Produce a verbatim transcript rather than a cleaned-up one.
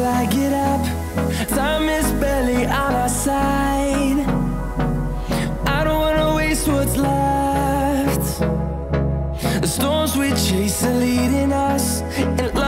I get up. Time is barely on our side. I don't wanna waste what's left. The storms we chase are leading us, and